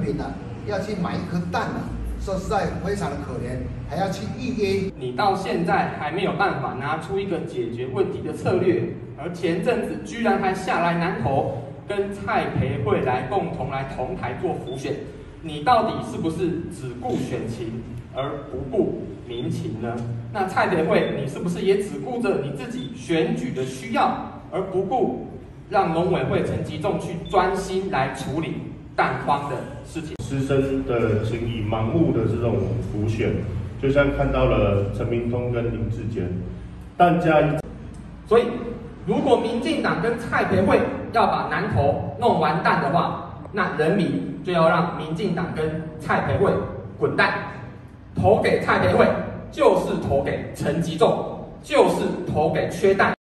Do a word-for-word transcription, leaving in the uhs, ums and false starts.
民呢、啊、要去买一颗蛋呢、啊，说实在非常的可怜，还要去预约。 你到现在还没有办法拿出一个解决问题的策略，而前阵子居然还下来南投跟蔡培慧来共同来同台做辅选，你到底是不是只顾选情而不顾民情呢？那蔡培慧，你是不是也只顾着你自己选举的需要，而不顾让农委会陈吉仲去专心来处理蛋荒的事情？ 师生的情谊，盲目的这种辅选，就像看到了陈明通跟林志坚，蛋价一， 所以如果民进党跟蔡培慧要把南投弄完蛋的话，那人民就要让民进党跟蔡培慧滚蛋，投给蔡培慧就是投给陈吉仲，就是投给缺蛋。